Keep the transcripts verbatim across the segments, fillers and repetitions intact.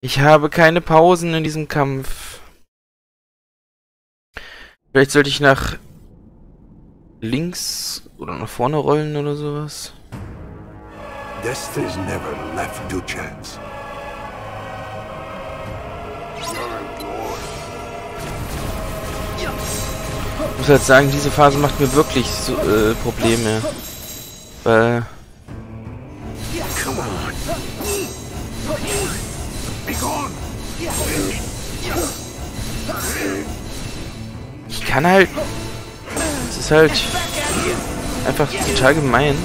Ich habe keine Pausen in diesem Kampf. Vielleicht sollte ich nach links oder nach vorne rollen oder sowas. Destiny's never left to chance. Ich muss halt sagen, diese Phase macht mir wirklich so, äh, Probleme. Weil... Come on. Be gone. Ich kann halt... Es ist halt... einfach total gemein.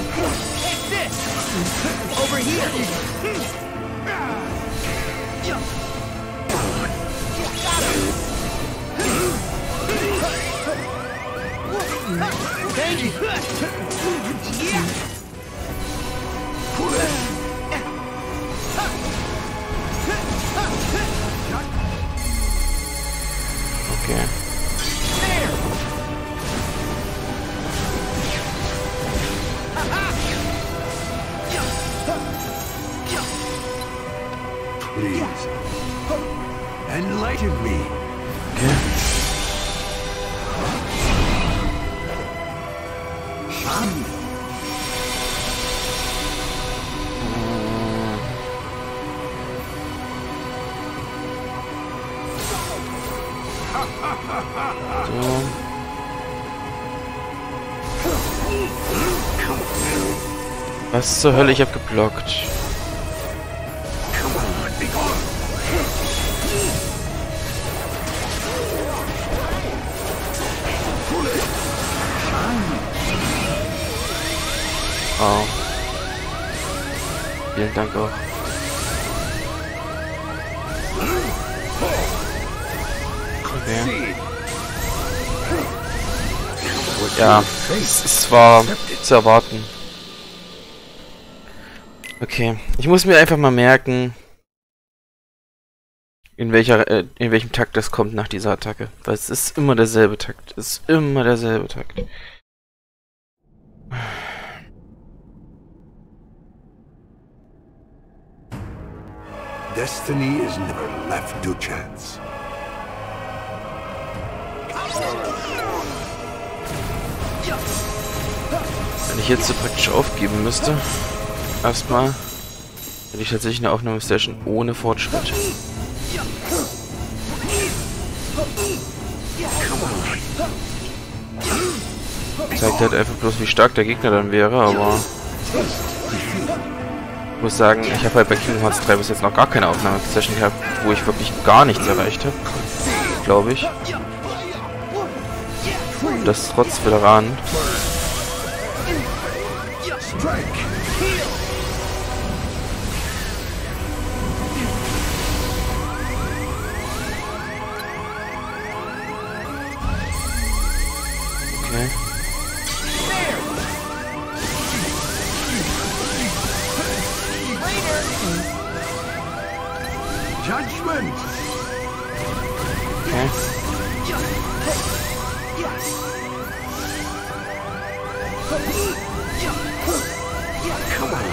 Okay. Please. Enlighten me. Okay. So. Was zur Hölle? Ich hab geblockt. Oh. Vielen Dank auch. Okay. Ja, es, es war zu erwarten. Okay, ich muss mir einfach mal merken, in welcher, äh, in welchem Takt das kommt nach dieser Attacke. Weil es ist immer derselbe Takt. Es ist immer derselbe Takt. Destiny is never left to chance. Wenn ich jetzt so praktisch aufgeben müsste, erstmal, hätte ich tatsächlich eine Aufnahmesession ohne Fortschritt. Zeigt halt einfach bloß, wie stark der Gegner dann wäre, aber ich muss sagen, ich habe halt bei Kingdom Hearts drei bis jetzt noch gar keine Aufnahmesession gehabt, wo ich wirklich gar nichts erreicht habe, glaube ich. Und das trotz Veteranen. Okay. Judgment. Okay. Come on.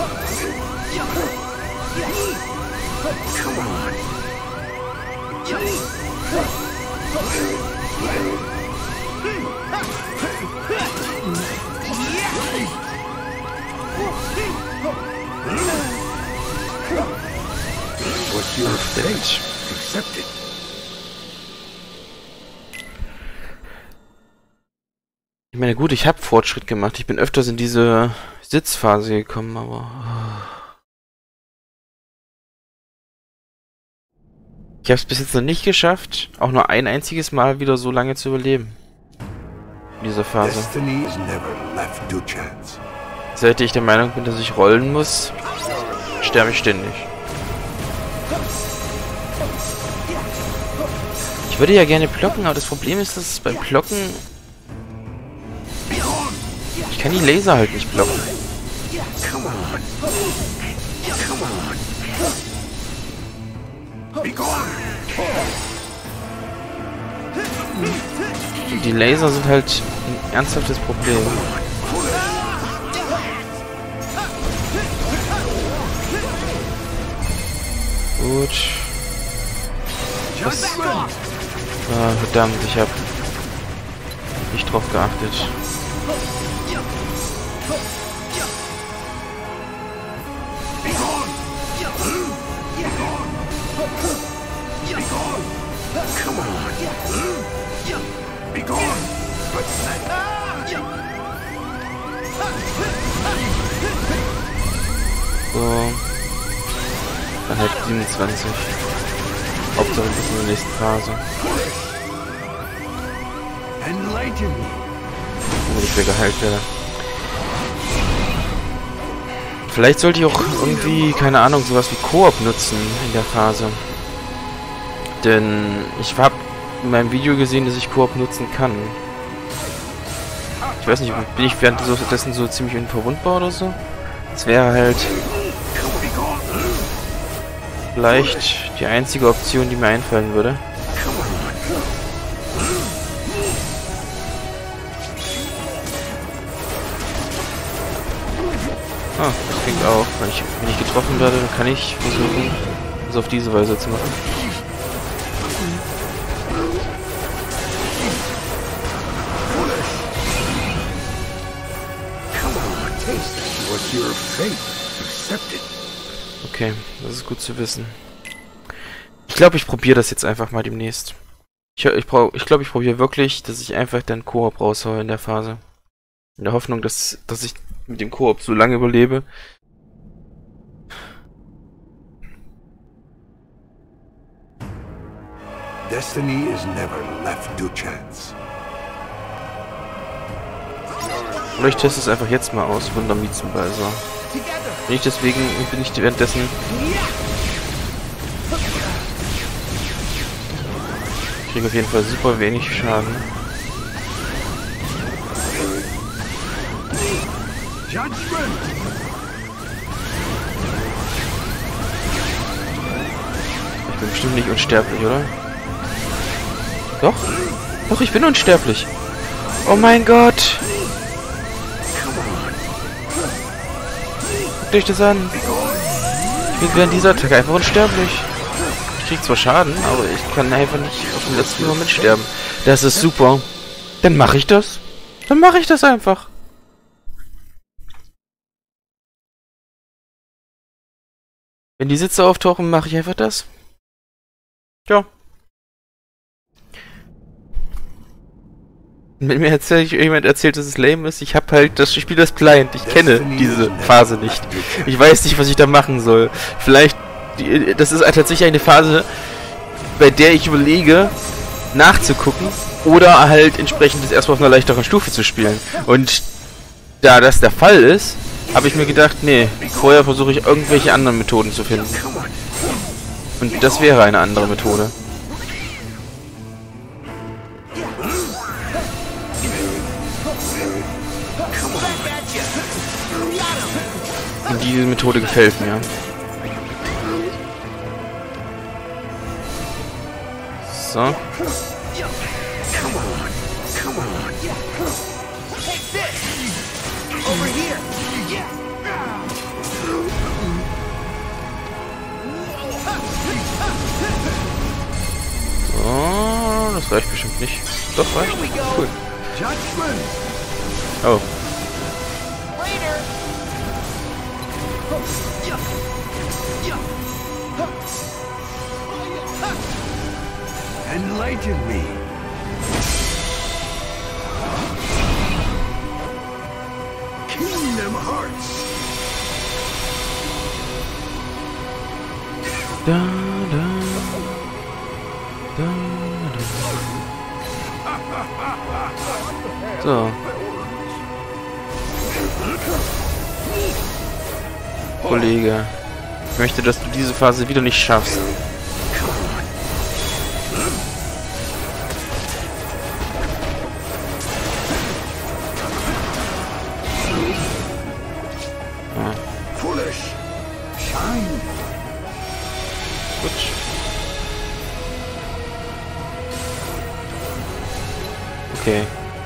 Come on. What's your fate? Accept it. Ich meine, gut, ich habe Fortschritt gemacht. Ich bin öfters in diese Sitzphase gekommen, aber... Ich habe es bis jetzt noch nicht geschafft, auch nur ein einziges Mal wieder so lange zu überleben. In dieser Phase. Destiny is never left to chance. Seit ich der Meinung bin, dass ich rollen muss, sterbe ich ständig. Ich würde ja gerne blocken, aber das Problem ist, dass beim Blocken... Ich kann die Laser halt nicht blocken. Come on. Come on. Be gone. Die Laser sind halt ein ernsthaftes Problem. Gut. Was? Ah, verdammt, ich hab nicht drauf geachtet. Come on. Be gone. So. Dann halt siebenundzwanzig. Hauptsache bis in der nächsten Phase. Wo ich wieder geheilt werde. Vielleicht sollte ich auch irgendwie, keine Ahnung, sowas wie Koop nutzen in der Phase. Denn ich habe in meinem Video gesehen, dass ich Koop nutzen kann. Ich weiß nicht, bin ich währenddessen so ziemlich unverwundbar oder so? Das wäre halt vielleicht die einzige Option, die mir einfallen würde. Ah, das klingt auch. Wenn ich, wenn ich getroffen werde, dann kann ich versuchen, das auf diese Weise zu machen. Okay, das ist gut zu wissen. Ich glaube, ich probiere das jetzt einfach mal demnächst. Ich, ich, ich glaube, ich probiere wirklich, dass ich einfach dann Koop raushaue in der Phase. In der Hoffnung, dass, dass ich mit dem Koop so lange überlebe. Destiny is never left to chance. Oder ich teste es einfach jetzt mal aus, Wundermiezenbeiser. Bin ich deswegen, bin ich währenddessen... Ich kriege auf jeden Fall super wenig Schaden. Ich bin bestimmt nicht unsterblich, oder? Doch? Doch, ich bin unsterblich. Oh mein Gott! Guckt euch das an. Ich bin während dieser Attacke einfach unsterblich. Ich krieg zwar Schaden, aber ich kann einfach nicht auf den letzten Moment sterben. Das ist super. Dann mache ich das. Dann mache ich das einfach. Wenn die Sitze auftauchen, mache ich einfach das. Tja. Wenn mir erzählt, jemand erzählt, dass es lame ist, ich habe halt das Spiel das blind. Ich kenne diese Phase nicht. Ich weiß nicht, was ich da machen soll. Vielleicht, das ist tatsächlich eine Phase, bei der ich überlege, nachzugucken oder halt entsprechend das erstmal auf einer leichteren Stufe zu spielen. Und da das der Fall ist, habe ich mir gedacht, nee, vorher versuche ich irgendwelche anderen Methoden zu finden. Und das wäre eine andere Methode. Und diese Methode gefällt mir. So. So, das reicht bestimmt nicht. Doch, reicht. Cool. Oh. Enlighten me. Kingdom Hearts. Da, da, da, da. So. Kollege, ich möchte, dass du diese Phase wieder nicht schaffst. Gut. Okay.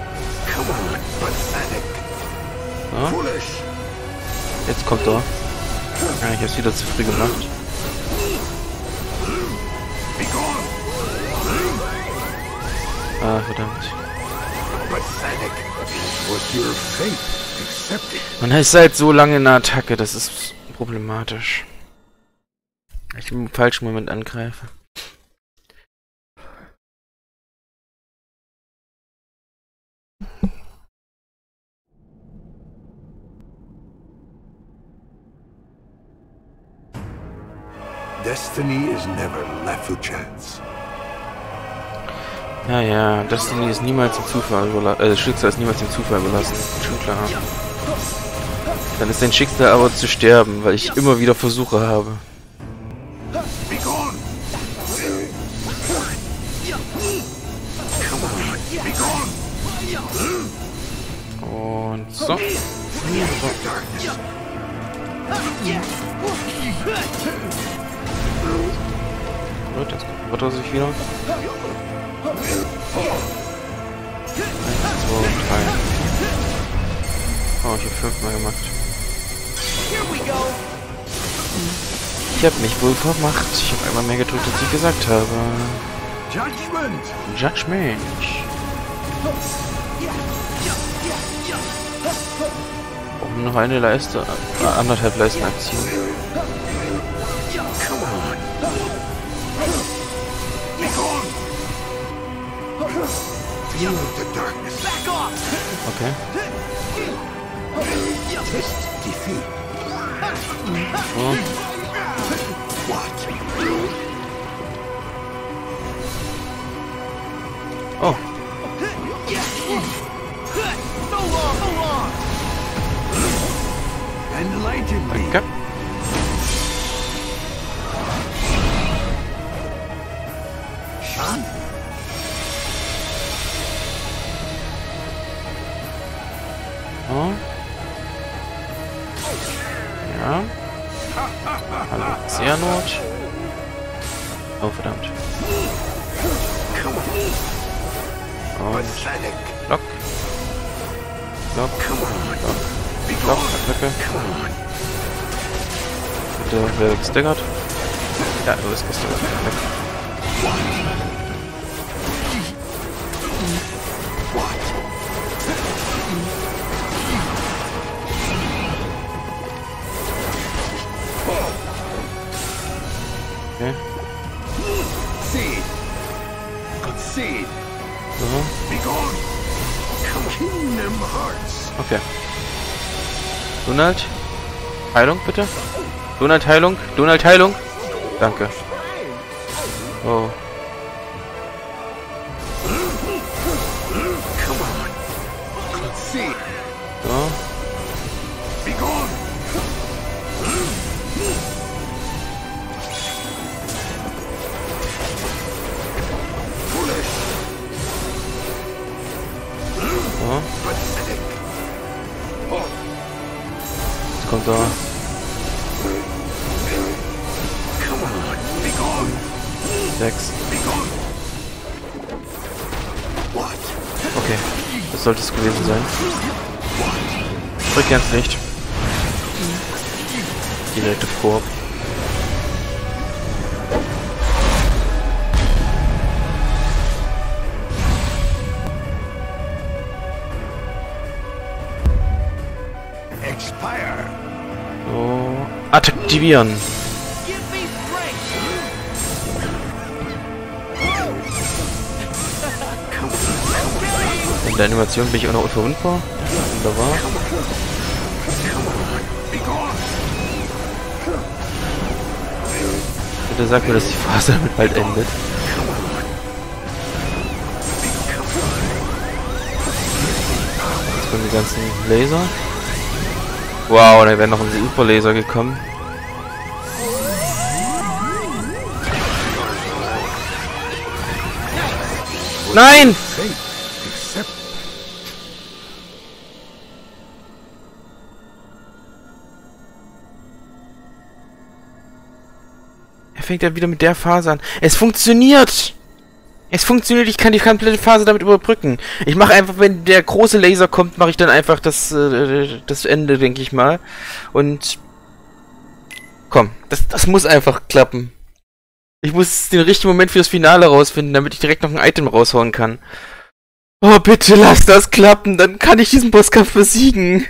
So. Jetzt kommt er. Ja, ich hab's wieder zu früh gemacht. Ah, verdammt. Man ist halt so lange in der Attacke, das ist problematisch. Ich im falschen Moment angreife. Destiny is never left to chance. Ja, ja, Destiny ist niemals dem Zufall überlassen. Äh, Schicksal ist niemals dem Zufall überlassen. Schon klar. Dann ist dein Schicksal aber zu sterben, weil ich immer wieder Versuche habe. Und so. so. Gut, jetzt wird er sich wieder. eins, zwei, drei. Oh, ich habe fünfmal gemacht. Ich habe mich wohl vermacht. Ich habe einmal mehr gedrückt, als ich gesagt habe. Judgment! Judgment! Um noch eine Leiste, äh, anderthalb Leisten abziehen. Okay. So. Oh. Danke. Oh. Ja. Hallo, Xehanort. Oh, verdammt. Und Block. Block. Block. Block. Attacke. Bitte, wer gestaggert? Ja, du bist gestaggert. Okay. So. Okay. Donald? Heilung, bitte? Donald, Heilung? Donald, Heilung? Danke. Oh. So. Jetzt kommt da. Sechs. Okay, das sollte es gewesen sein. Drück ganz nicht. Direkte Korb. So, aktivieren. In der Animation bin ich auch noch unverwundbar. Wunderbar. Bitte sag mir, dass die Phase damit bald endet. Jetzt kommen die ganzen Laser. Wow, da wäre noch ein Superlaser gekommen. Nein! Er fängt ja wieder mit der Phase an. Es funktioniert! Es funktioniert, ich kann die komplette Phase damit überbrücken. Ich mache einfach, wenn der große Laser kommt, mache ich dann einfach das, äh, das Ende, denke ich mal. Und komm, das, das muss einfach klappen. Ich muss den richtigen Moment für das Finale rausfinden, damit ich direkt noch ein Item raushauen kann. Oh, bitte lass das klappen, dann kann ich diesen Bosskampf besiegen.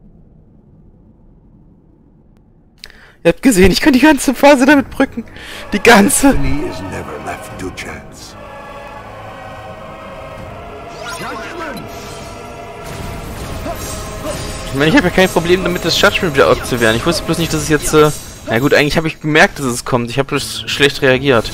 Ihr habt gesehen, ich kann die ganze Phase damit brücken. Die ganze. Destiny is never left to chance. Ich meine, ich habe ja kein Problem damit, das Judgment wieder abzuwehren. Ich wusste bloß nicht, dass es jetzt... Äh na gut, eigentlich habe ich gemerkt, dass es kommt. Ich habe bloß schlecht reagiert.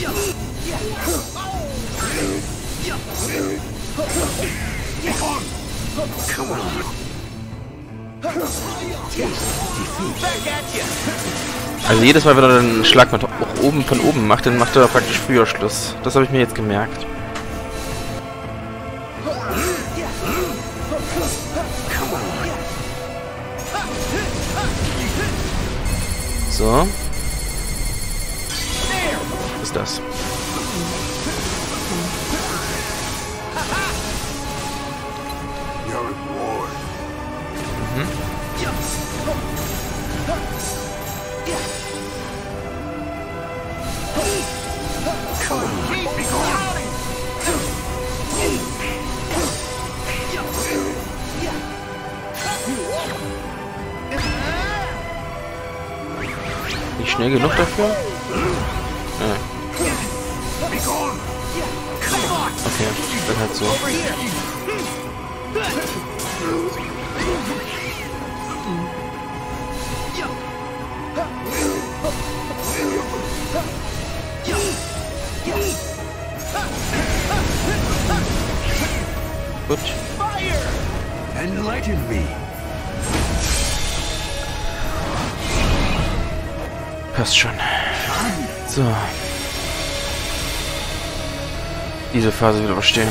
Also jedes Mal, wenn er einen Schlag mit oben von oben macht, dann macht er praktisch früher Schluss. Das habe ich mir jetzt gemerkt. So. Was ist das? Mhm. Nicht schnell genug dafür? Ja. Okay, dann halt so. Gut. Enlighten me. Passt schon. So. Diese Phase wieder überstehen.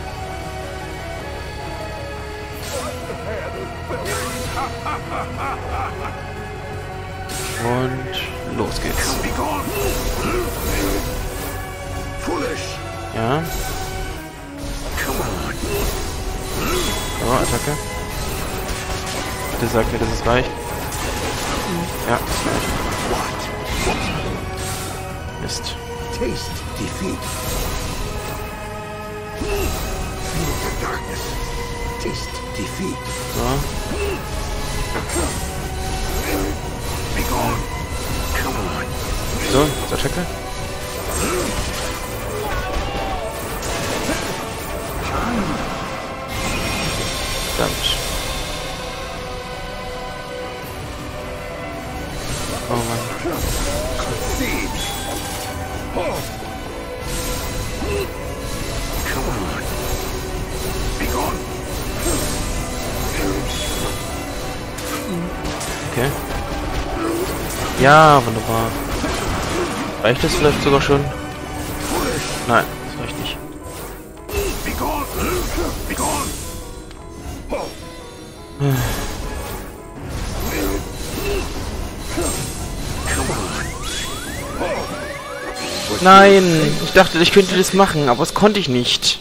Und los geht's. Ja. So, Attacke. Bitte sagt mir, dass es reicht. Ja, es reicht. Mist. Taste defeat. Feel the darkness. Taste defeat. So. Be gone. Come on. So, jetzt Attacke. Verdammt. Oh Mann. Come on. Be gone. Okay. Ja, wunderbar. Reicht das vielleicht sogar schon? Nein, das reicht nicht. Be gone. Be gone. Nein, ich dachte, ich könnte das machen, aber das konnte ich nicht.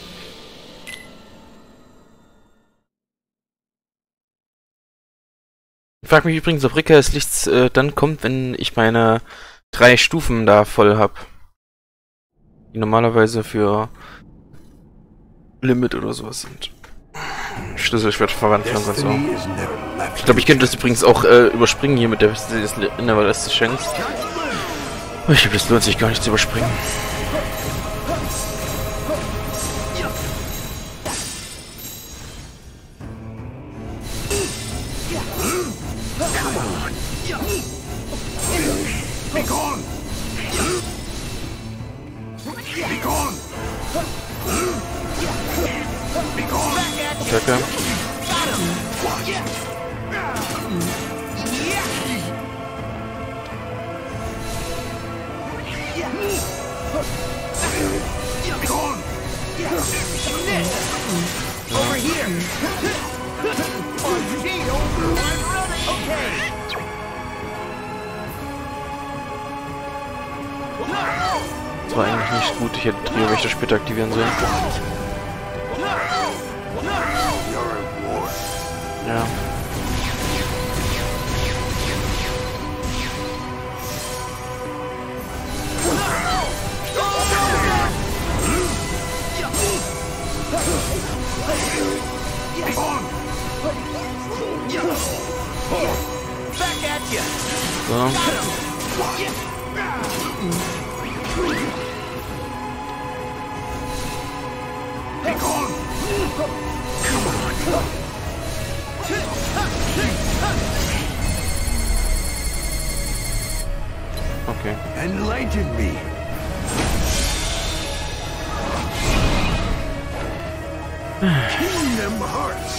Ich frage mich übrigens, ob Rückkehr des Lichts äh, dann kommt, wenn ich meine drei Stufen da voll habe. Die normalerweise für Limit oder sowas sind. Schlüsselschwert verwandeln und so. Ich glaube, ich könnte das übrigens auch äh, überspringen hier mit der Neverlast Chance. Ich glaube, das lohnt sich gar nicht zu überspringen. Attacke. Das war eigentlich nicht gut, ich hätte Trio Wächter später aktivieren sollen. Ja. So. Okay. Enlighten me. Kingdom Hearts.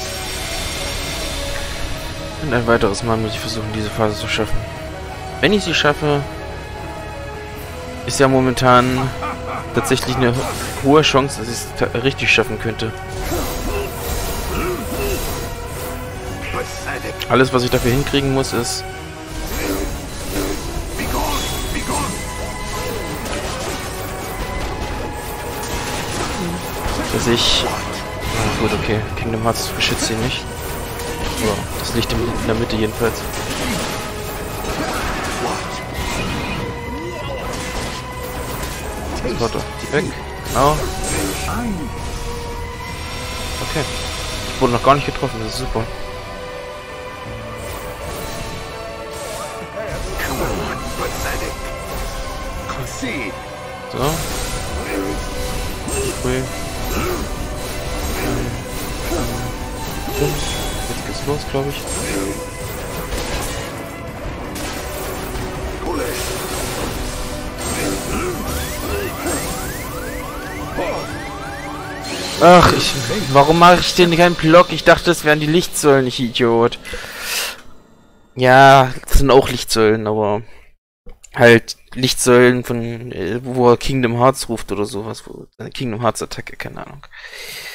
Und ein weiteres Mal muss ich versuchen, diese Phase zu schaffen. Wenn ich sie schaffe, ist ja momentan tatsächlich eine hohe Chance, dass ich es richtig schaffen könnte. Alles, was ich dafür hinkriegen muss, ist... dass ich... Oh, gut, okay. Kingdom Hearts beschützt sie nicht. Oh, das Licht in der Mitte jedenfalls. Sofort weg. Genau. Okay. Ich wurde noch gar nicht getroffen, das ist super. So. Cool. Jetzt geht's los, glaube ich. Ach, ich, warum mache ich denn keinen Block? Ich dachte, das wären die Lichtsäulen, ich Idiot. Ja, das sind auch Lichtsäulen, aber halt Lichtsäulen von, wo er Kingdom Hearts ruft oder sowas, wo seine Kingdom Hearts Attacke, keine Ahnung.